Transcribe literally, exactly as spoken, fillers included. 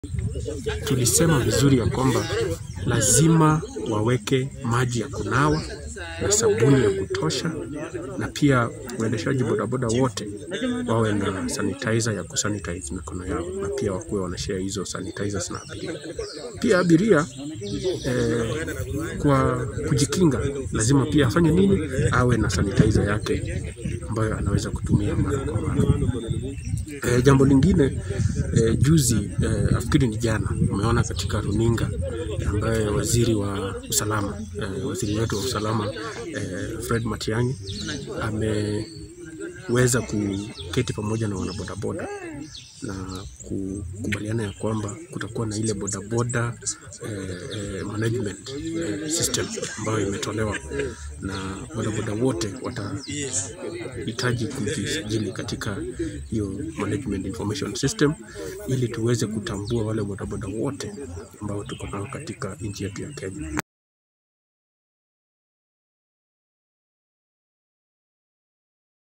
tulisema vizuri ya kwamba lazima waweke maji ya kunawa na sabuni ya kutosha, na pia waendeshaji bodaboda wote wawe na sanitizer ya kusanitize mikono yao, na pia wakuwe wanashare hizo sanitizers na abiria. Pia abiria eh, kwa kujikinga lazima pia afanye nini? Awe na sanitizer yake ambayo anaweza kutumia mara kwa mara. E, jambo lingine e, juzi e, afikiri ni jana umeona katika runinga ambaye waziri wa usalama e, waziri wetu wa usalama e, Fred Matiang'i ameweza kuketi pamoja na wanabodaboda na kukubaliana ya kwamba kutakuwa na ile bodaboda eh, eh, management eh, system ambayo imetolewa, na bodaboda wote watahitaji kujisajili katika hiyo management information system ili tuweze kutambua wale bodaboda wote ambao tuko nao katika nchi yetu ya Kenya.